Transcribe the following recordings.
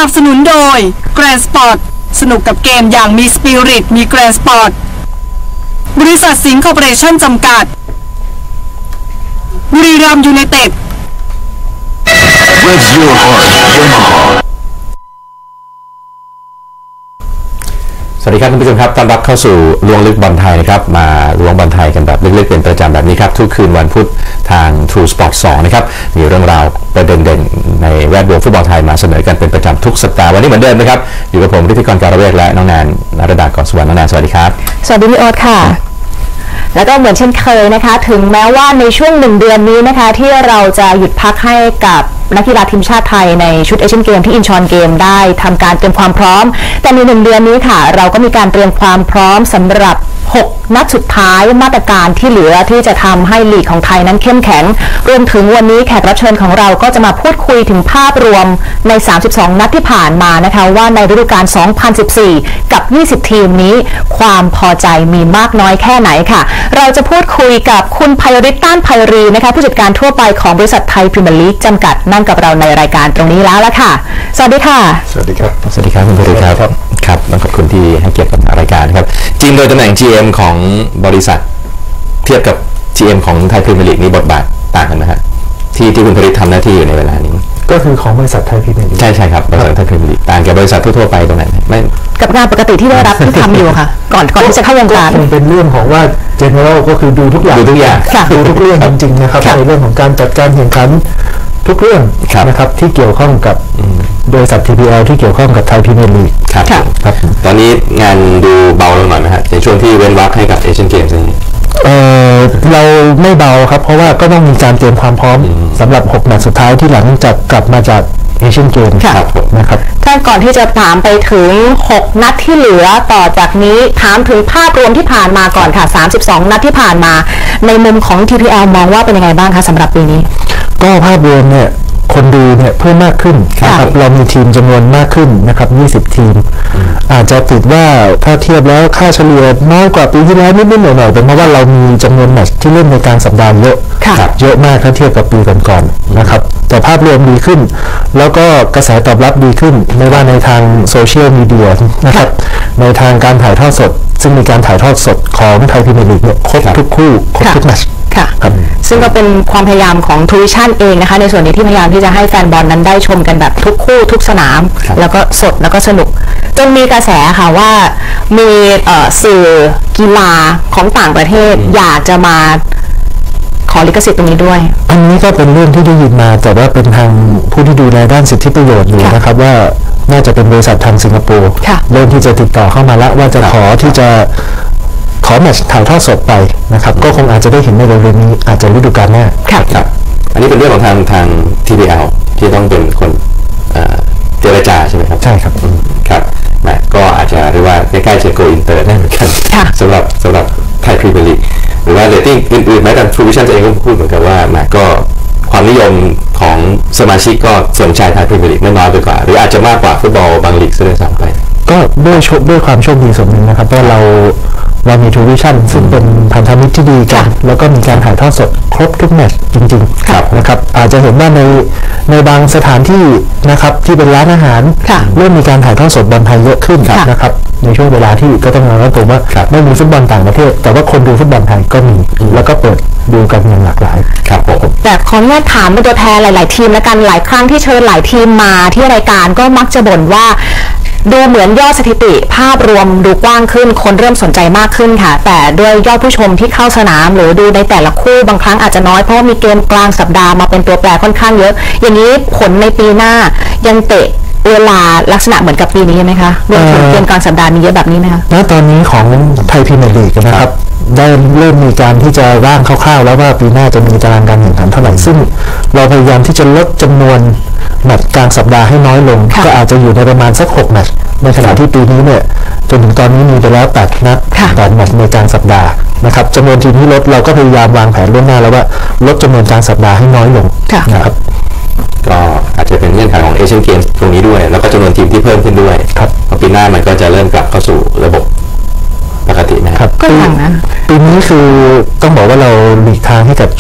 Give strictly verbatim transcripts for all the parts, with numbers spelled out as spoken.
นับสนุนโดย Grand Sport สนุกกับเกมอย่างมีสปิริตมี Grand Sport บริษัทสิงห์คอร์ปอเรชั่นจำกัดบุรีรัมย์ยูไนเต็ด With your heart, Yamaha สวัสดีครับท่านผู้ชมครับต้อนรับเข้าสู่ล้วงลึกบอลไทยนะครับมาล้วงบอลไทยกันแบบลึกๆเป็นประจำแบบนี้ครับทุกคืนวันพุธทาง True Sport สองนะครับมีเรื่องราวประเด็นเด่นในแวดวงฟุตบอลไทยมาเสนอกันเป็นประจำทุกสัปดาห์วันนี้เหมือนเดิมนะครับอยู่กับผมฤทธิกร การะเวกและน้องแนนนรดากรสุวรรณน้องแนนสวัสดีครับสวัสดีพี่โอ๊ตค่ะแล้วก็เหมือนเช่นเคยนะคะถึงแม้ว่าในช่วงหนึ่งเดือนนี้นะคะที่เราจะหยุดพักให้กับนักกีฬาทีมชาติไทยในชุดเอเชียนเกมที่อินชอนเกมได้ทำการเตรียมความพร้อมแต่ในหนึ่งเดือนนี้ค่ะเราก็มีการเตรียมความพร้อมสำหรับหกนัดสุดท้ายมาตรการที่เหลือที่จะทำให้ลีกของไทยนั้นเข้มแข็งรวมถึงวันนี้แขกรับเชิญของเราก็จะมาพูดคุยถึงภาพรวมในสามสิบสองนัดที่ผ่านมานะคะว่าในฤดูกาลสองพันสิบสี่กับยี่สิบทีมนี้ความพอใจมีมากน้อยแค่ไหนค่ะเราจะพูดคุยกับคุณไพริต ต้านไพรีนะคะผู้จัดการทั่วไปของบริษัทไทยพรีเมียร์ลีกจำกัดนั่งกับเราในรายการตรงนี้แล้วละค่ะสวัสดีค่ะสวัสดีครับสวัสดีครับคุณไพริตครับครับต้องขอบคุณที่ให้เกียรติกับรายการครับจริงโดยตำแหน่ง จี เอ็ม ของบริษัทเทียบกับ จี เอ็ม ของไทยพรีเมียร์ลีกนี้บทบาทต่างกันไหมครับที่ที่คุณไพริตทำหน้าที่อยู่ในเวลานี้ก็คือของบริษัทไทยพรีเมียร์ลีกใช่ใช่ครับบริษัทไทยพรีเมียร์ลีกต่างกับบริษัททั่วไปตรงไหนไม่กับงานปกติที่ได้รับที่ทำอยู่ค่ะก่อนก่อนที่จะเข้าวงการมันเป็นเรื่องของว่า general ก็คือดูทุกอย่างดูทุกอย่างดูทุกเรื่องจริงๆนะครับในเรื่องของการจัดการแข่งขันทุกเรื่องนะครับที่เกี่ยวข้องกับบริษัท ที พี แอล ที่เกี่ยวข้องกับไทยพรีเมียร์ลีกครับครับตอนนี้งานดูเบาลงหน่อยนะฮะในช่วงที่เว้นวรรคให้กับเอเชียนเกมส์นี้เออเราไม่เบาครับเพราะว่าก็ต้องมีการเตรียมความพร้อมสำหรับหกนัดสุดท้ายที่หลังจากกลับมาจากเอเชียนเกมส์นะครับท่านก่อนที่จะถามไปถึงหกนัดที่เหลือต่อจากนี้ถามถึงภาพรวมที่ผ่านมาก่อนค่ะสามสิบสองนัดที่ผ่านมาในมุมของ ที พี แอล มองว่าเป็นยังไงบ้างคะสำหรับปีนี้ก็ภาพรวมเนี่ยคนดูเนี่ยเพิ่มมากขึ้นนะครับเรามีทีมจำนวนมากขึ้นนะครับยี่สิบทีมอาจจะติดว่าถ้าเทียบแล้วค่าเฉลี่ยน้อยกว่าปีที่แล้วนิดๆหน่อยๆเป็นเพราะว่าเรามีจำนวนแมตช์ที่เล่นในกลางสัปดาห์เยอะเยอะมากถ้าเทียบกับปีก่อนๆนะครับแต่ภาพรวมดีขึ้นแล้วก็กระแสตอบรับดีขึ้นไม่ว่าในทางโซเชียลมีเดียนะครับในทางการถ่ายทอดสดซึ่งมีการถ่ายทอดสดของไทยพรีเมียร์ลีกเนี่ยครบทุกคู่ครบทุกแมตช์ค่ะซึ่งก็เป็นความพยายามของทูวิชั่นเองนะคะในส่วนนี้ที่พยายามที่จะให้แฟนบอลนั้นได้ชมกันแบบทุกคู่ทุกสนามแล้วก็สดแล้วก็สนุกจนมีกระแสค่ะว่ามีสื่อกีฬาของต่างประเทศอยากจะมาขอลิขสิทธิ์ตรงนี้ด้วยอันนี้ก็เป็นเรื่องที่ได้ยินมาแต่ว่าเป็นทางผู้ที่ดูแลด้านสิทธิประโยชน์อยู่นะครับว่าน่าจะเป็นบริษัททางสิงคโปร์เริ่มที่จะติดต่อเข้ามาแล้วว่าจะขอที่จะขอแมตช์ถ่ายทอดสดไปนะครับก็คงอาจจะได้เห็นในเร็วๆนี้อาจจะฤดูกาลหน้าครับอันนี้เป็นเรื่องของทางทาง ที พี แอล ที่ต้องเป็นคนเจรจาใช่ไหมครับใช่ครับครับนะก็อาจจะเรียกว่าใกล้ๆจะโกอินเตอร์ได้เหมือนกันสำหรับสำหรับไทยพรีเมียร์ลีกหรือว่าเรตติ้งอื่นๆแม้แต่ทรูวิชั่นเองก็พูดเหมือนกันว่านะก็ความนิยมของสมาชิกก็สนใจไทยพรีเมียร์ลีกไม่น้อยไปกว่าหรืออาจจะมากกว่าฟุตบอลบางลีกซะด้วยซ้ำไปก็ด้วยด้วยความโชคดีส่วนหนึ่งนะครับเพราะเราเรามีทูวิชั่นซึ่งเป็นพันธมิตรที่ดีกันแล้วก็มีการถ่ายทอดสดครบทุกแมตช์จริงๆนะครับอาจจะเห็นว่าในในบางสถานที่นะครับที่เป็นร้านอาหารเริ่มมีการถ่ายทอดสดบอลไทยเยอะขึ้นนะครับในช่วงเวลาที่ก็ต้องยอมรับว่าไม่มีฟุตบอลต่างประเทศแต่ว่าคนดูฟุตบอลไทยก็มีแล้วก็เปิดดูกันอย่างหลากหลายครับผมแต่ขออนุญาตถามเป็นตัวแทนหลายๆทีมและกันหลายครั้งที่เชิญหลายทีมมาที่รายการก็มักจะบ่นว่าดูเหมือนยอดสถิติภาพรวมดูกว้างขึ้นคนเริ่มสนใจมากขึ้นค่ะแต่ด้วยยอดผู้ชมที่เข้าสนามหรือดูในแต่ละคู่บางครั้งอาจจะน้อยเพราะมีเกมกลางสัปดาห์มาเป็นตัวแปรค่อนข้างเยอะอย่างนี้ผลในปีหน้ายังเตะเวลาลักษณะเหมือนกับปีนี้ไหมคะรวมถึงเกมกลางสัปดาห์มีเยอะแบบนี้ไหมคะณตอนนี้ของไทยพรีเมียร์ลีกนะครับได้เริ่มมีการที่จะร่างคร่าวๆแล้วว่าปีหน้าจะมีตารางการแข่งขันเท่าไหร่ซึ่งเราพยายามที่จะลดจำนวนแมตช์กลางสัปดาห์ให้น้อยลงก็อาจจะอยู่ในประมาณสักหกแมตช์ในขณะที่ปีนี้เนี่ยจนถึงตอนนี้มีไปแล้วแปดนัดแปดแมตช์ในกลางสัปดาห์นะครับจำนวนทีมที่ลดเราก็พยายามวางแผนล่วงหน้าแล้วว่าลดจำนวนกลางสัปดาห์ให้น้อยลงนะครับก็อาจจะเป็นเงื่อนไขของเอเชียนเกมส์ตรงนี้ด้วยแล้วก็จำนวนทีมที่เพิ่มขึ้นด้วยครับปีหน้ามันก็จะเริ่มกลับเข้าสู่ระบบปกตินะครับก็อย่างนั้นปีนี้คือต้องบอกว่าเราหลีกทางให้กับชุด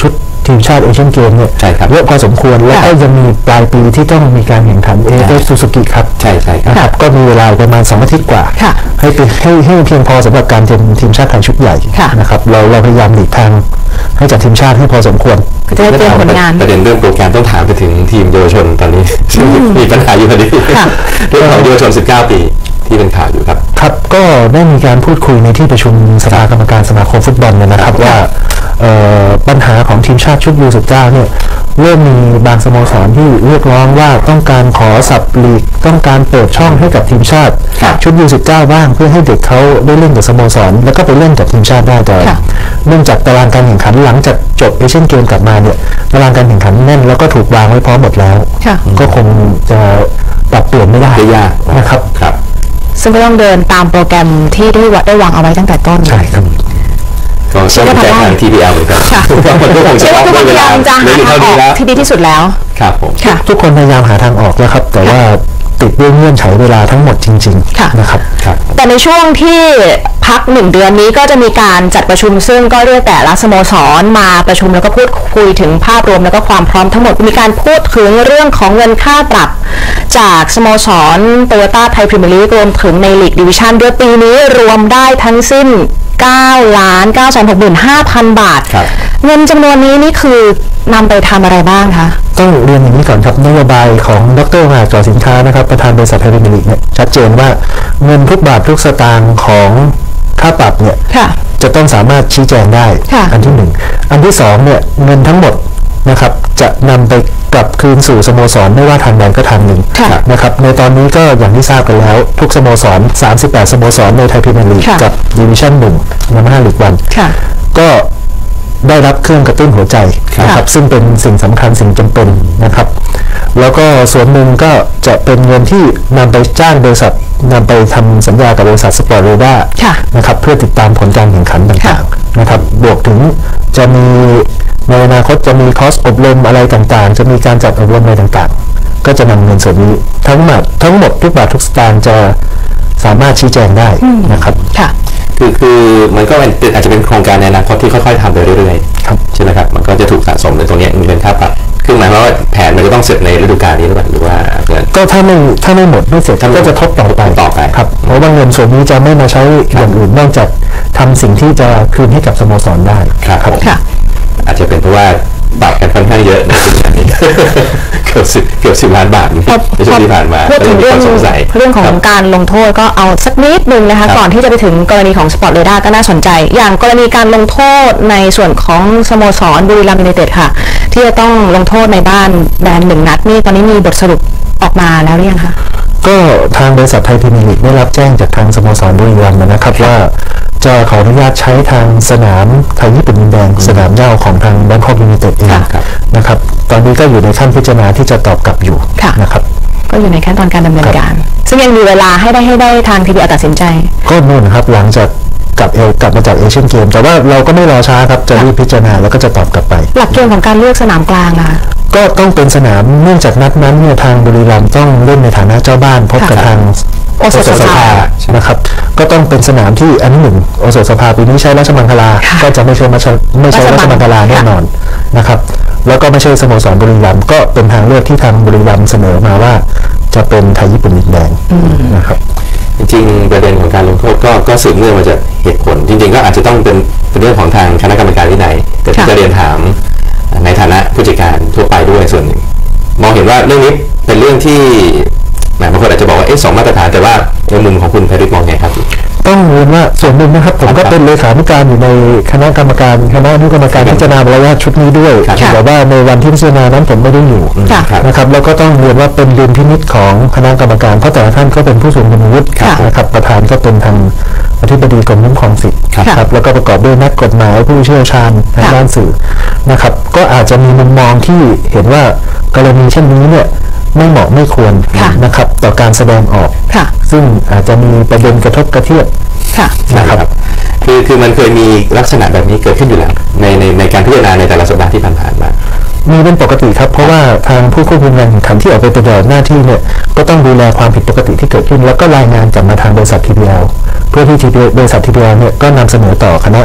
ทีมชาติเอเชียนเกมเนี่ยใช่ครับเยอะพอสมควรแล้วก็ยังมีปลายปีที่ต้องมีการแข่งขันเอเอฟซูซูกิครับใช่ใช่ครับนะครับก็มีเวลาประมาณสองอาทิตย์กว่าค่ะให้เป็นให้ให้เพียงพอสำหรับการเตรียมทีมชาติไทยชุดใหญ่ค่ะนะครับเราเราพยายามหลีกทางให้จัดทีมชาติให้พอสมควรก็จะได้เตรียมผลงานประเด็นเรื่องโปรแกรมต้องถามไปถึงทีมเยาวชนตอนนี้ซึ่งมีปัญหาอยู่พอดีค่ะเรื่องของเยาวชน สิบเก้า ปีที่เป็นข่าวอยู่ครับครับก็ได้มีการพูดคุยในที่ประชุมสภากรรมการสมาคมฟุตบอลเนี่ยนะครับว่าเอ่อปัญหาของทีมชาติชุด ยู สิบเก้า เนี่ยเริ่มมีบางสโมสรที่เรียกร้องว่าต้องการขอสับลีกต้องการเปิดช่องให้กับทีมชาติชุด ยู สิบเก้า บ้างเพื่อให้เด็กเขาได้เล่นกับสโมสรแล้วก็ไปเล่นกับทีมชาติได้แต่เนื่องจากตารางการแข่งขันหลังจากจบเอเชียนเกมกลับมาเนี่ยตารางการแข่งขันแน่นแล้วก็ถูกวางไว้พร้อมหมดแล้วค่ะก็คงจะปรับเปลี่ยนไม่ได้ได้ยากนะครับครับซึ่งก็ต้องเดินตามโปรแกรมที่ได้วได้วางเอาไว้ตั้งแต่ต้นใช่ครับก็ต้องใจทาง ที พี แอล เหมือนกันค่ะมันก็คงจะเชื่อว่าทุกคนพยายามจะหาเหลือทางเท่าอนี้อกแล้วที่ดีที่สุดแล้วครับผมค่ะทุกคนพยายามหาทางออกแล้วครับ แต่ว่าติดด้วยเงื่อนไขเวลาทั้งหมดจริงค่ะๆนะครับครับแต่ในช่วงที่พักหนึ่งเดือนนี้ก็จะมีการจัดประชุมซึ่งก็เรียกแต่ละสโมสรมาประชุมแล้วก็พูดคุยถึงภาพรวมแล้วก็ความพร้อมทั้งหมดมีการพูดถึงเรื่องของเงินค่าปรับจากสโมสรโตโยต้าไทยพรีเมียร์ลีกรวมถึงในลีกดิวิชั่นด้วยปีนี้รวมได้ทั้งสิ้นเก้าล้านเก้าแสนหกหมื่นห้าพันบาทครับเงินจำนวนนี้นี่คือนำไปทำอะไรบ้างคะต้องเรียนอย่างนี้ก่อนครับนโยบายของดรมหาจอสินค้านะครับประธานบริษัทไทยพรีเมียร์ลีกเนี่ยชัดเจนว่าเงินทุกบาททุกสตางค์ของค่าปรับเนี่ยค่ะจะต้องสามารถชี้แจงได้ค่ะอันที่หนึ่งอันที่สองเนี่ยเงินทั้งหมดนะครับจะนำไปกลับคืนสู่สโมสรไม่ว่าทางใดก็ทางหนึ่งค่ะนะครับในตอนนี้ก็อย่างที่ทราบกันแล้วทุกสโมสรสามสิบแปดสโมสรในไทยพรีเมียร์ลีกค่ะกับดิวิชั่นหนึ่งยามาฮ่าลีกวันค่ะก็ได้รับเครื่องกระตุ้นหัวใจนะครับซึ่งเป็นสิ่งสำคัญสิ่งจำเป็นนะครับ แล้วก็ส่วนหนึ่งก็จะเป็นเงินที่นำไปจ้างบริษัทนำไปทำสัญญากับบริษัทสปอร์ตเรดาร์ค่ะนะครับเพื่อติดตามผลการแข่งขันต่างๆนะครับบวกถึงจะมีในอนาคตจะมีคอร์สอบรมอะไรต่างๆ จะมีการจัดอบรมอะไรต่างๆ ก็จะนำเงินส่วนนี้ทั้งหมดทั้งหมดทุกบาททุกสตางค์จะสามารถชี้แจงได้นะครับค่ะคือคือมันก็เป็นอาจจะเป็นโครงการในอนาคตที่ค่อยๆทำไปเรื่อยครับๆใช่ไหมครับมันก็จะถูกสะสมในตรงนี้เงินค่าปรับคือหมายความว่าแผนมันจะต้องเสร็จในฤดูกาลนี้หรือเปล่าหรือว่าเงินก็ถ้าไม่ถ้าไม่หมดไม่เสร็จถ้าไม่ก็จะทบต่อไปต่อไปครับเพราะว่าเงินส่วนนี้จะไม่มาใช้อย่างอื่นนอกจากทำสิ่งที่จะคืนให้กับสโมสรได้ครับผมค่ะอาจจะเป็นเพราะว่าปรับกันค่อนข้างเยอะในปีนี้ เกือบสิบเกือบสิบล้านบาทในช่วงที่ผ่านมาพูดถึงเรื่องก็ลยมีความสงสัยเรื่องของคบการลงโทษก็เอาสักนิดนึงนะคะครับก่อนที่จะไปถึงกรณีของสปอร์ตเรดาร์ก็น่าสนใจ อย่างกรณีการลงโทษในส่วนของสโมสรบุรีรัมย์ยูไนเต็ดค่ะ ที่จะต้องลงโทษในบ้านแดนหนึ่งนัดนี่ตอนนี้มีบทสรุปออกมาแล้วหรือยังคะก็ทางบริษัทไทยพรีเมียร์ลีกได้รับแจ้งจากทางสโมสรบุรีรัมย์นะครับว่าจะขออนุญาตใช้ทางสนามไทยญี่ปุ่นดินแดงสนามเหย้าของทางแบงคอกยูไนเต็ดเองครับนะครับตอนนี้ก็อยู่ในขั้นพิจารณาที่จะตอบกลับอยู่ค่ะนะครับก็อยู่ในขั้นตอนการดำเนินการ ซึ่งยังมีเวลาให้ได้ให้ได้ทางทีบีตัดสินใจก็นู่นครับหลังจากกลับเอลกลับมาจากเอเชียนเกมแต่ว่าเราก็ไม่รอช้าครับจะรีบพิจารณาแล้วก็จะตอบกลับไปหลักเกณฑ์ของการเลือกสนามกลางนะคะก็ต้องเป็นสนามเนื่องจากนัดนั้นเนี่ยทางบุรีรัมย์ต้องเล่นในฐานะเจ้าบ้านพบกับค่ะทางโอสถสภานะครับก็ต้องเป็นสนามที่อันที่หนึ่งโอสถสภาปีนี้ใช้ราชมังคลาค่ะก็จะไม่ใช่ไม่ใช่ไม่ใช่ราราชชมัมังงคลาแน่นอนนะครับแล้วก็ไม่ใช่สโมสรบุรีรัมย์ก็เป็นทางเลือกที่ทางบุรีรัมย์เสนอมาว่าจะเป็นไทยญี่ปุ่นดินแดงนะครับจริงๆประเด็นของการลงโทษก็ก็สืบเนื่องมาจากเหตุผล จริงๆก็อาจจะต้องเป็นเป็นเรื่องของทางคณะกรรมการวินัยแต่ที่ค่ะจะเรียนถามในฐานะผู้จัดการทั่วไปด้วยส่วนหนึ่งมองเห็นว่าเรื่องนี้เป็นเรื่องที่แหมบางคนอาจจะบอกว่าเอ๊ะสองมาตรฐานแต่ว่าในมุมของคุณไพริษมองไงครับต้องเรียนว่าส่วนหนึ่งนะครับผมก็เป็นเลขาธิการอยู่ในคณะกรรมการคณะอนุกรรมการพิจารณามารยาทชุดนี้ด้วยครับแต่ว่าในวันที่พิจารณานั้นผมไม่ได้อยู่ค่ะนะครับแล้วก็ต้องเรียนว่าเป็นดุลพินิจของคณะกรรมการเพราะแต่ละท่านก็เป็นผู้ทรงคุณวุฒิค่ะนะครับประธานก็เป็นทางอธิบดีกรมคุ้มครองสิทธิ์ค่ะครับแล้วก็ประกอบด้วยนักกฎหมายผู้เชี่ยวชาญทางค่ะด้านสื่อนะครับก็อาจจะมีมุมมองที่เห็นว่ากรณีเช่นนี้เนี่ยไม่เหมาะไม่ควรค่ะนะครับต่อการแสดงออกค่ะซึ่งอาจจะมีประเด็นกระทบกระเทียบค่ะนะครับคือคือมันเคยมีลักษณะแบบนี้เกิดขึ้นอยู่แล้วในในในการพิจารณาในแต่ละสัปดาห์ที่ผ่านๆมามีเป็นปกติครับเพราะว่าทางผู้ควบคุมการแข่งขันที่ออกไปปฏิบัติหน้าที่เนี่ยก็ต้องดูแลความผิดปกติที่เกิดขึ้น แล้วก็รายงานกลับมาทางบริษัท ที พี แอล เพื่อที่ บริษัท ที พี แอล เนี่ยก็นำเสนอต่อคณะ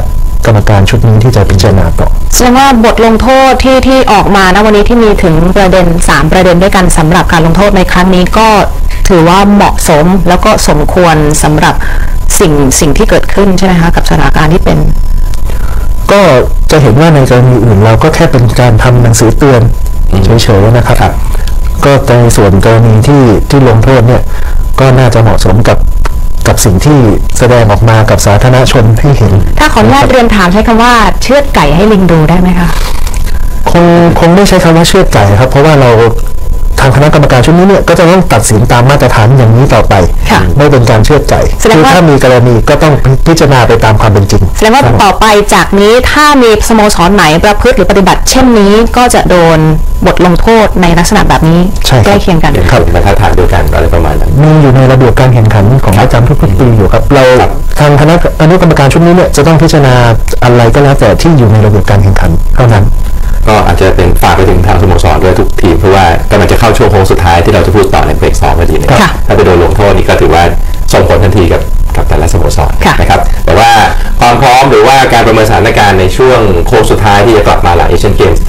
กรรมการชุดนี้ที่จะพิจารณาต่อแสดงว่าบทลงโทษที่ที่ออกมาณวันนี้ที่มีถึงประเด็นสามประเด็นด้วยกันสำหรับการลงโทษในครั้งนี้ก็ถือว่าเหมาะสมแล้วก็สมควรสำหรับสิ่งสิ่งที่เกิดขึ้นใช่ไหมคะกับสถานการณ์ที่เป็นก็จะเห็นว่าในกรณีอื่นเราก็แค่เป็นการทำหนังสือเตือนเฉยๆนะครับก็ในส่วนกรณีที่ที่ลงโทษเนี่ยก็น่าจะเหมาะสมกับกับสิ่งที่แสดงออกมากับสาธารณชนให้เห็นถ้าขออนุญาตเรียนถามใช้คำว่าเชือดไก่ให้ลิงดูได้ไหมคะคงคงไม่ใช้คำว่าเชือดไก่ครับเพราะว่าเราทางคณะกรรมการชุดนี้เนี่ยก็จะต้องตัดสินตามมาตรฐานอย่างนี้ต่อไปไม่เป็นการเชือดไก่คือถ้ามีกรณีก็ต้องพิจารณาไปตามความเป็นจริงแสดงว่าต่อไปจากนี้ถ้ามีสโมสรไหนประพฤติหรือปฏิบัติเช่นนี้ก็จะโดนบทลงโทษในลักษณะแบบนี้ใกล้เคียงกันครับมาตรฐานเดียวกันอะไรประมาณนั้นมีอยู่ในระเบียบการแข่งขันของประจำทุกปีอยู่ครับเราทางคณะอนุกรรมการชุดนี้เนี่ยจะต้องพิจารณาอะไรก็แล้วแต่ที่อยู่ในระเบียบการแข่งขันเท่านั้นก็อาจจะเป็นฝากไปถึงทางสโมสรด้วยทุกทีมเพราะว่ากำลังจะเข้าช่วงโค้งสุดท้ายที่เราจะพูดต่อในเบรกสองพอดีนะครับถ้าไปโดนลงโทษนี่ก็ถือว่าส่งผลทันทีกับกับแต่ละสโมสรนะครับแต่ว่าความพร้อมหรือว่าการประเมินสถานการณ์ในช่วงโค้งสุดท้ายที่จะกลับมาหลังเอเชียนเกมส์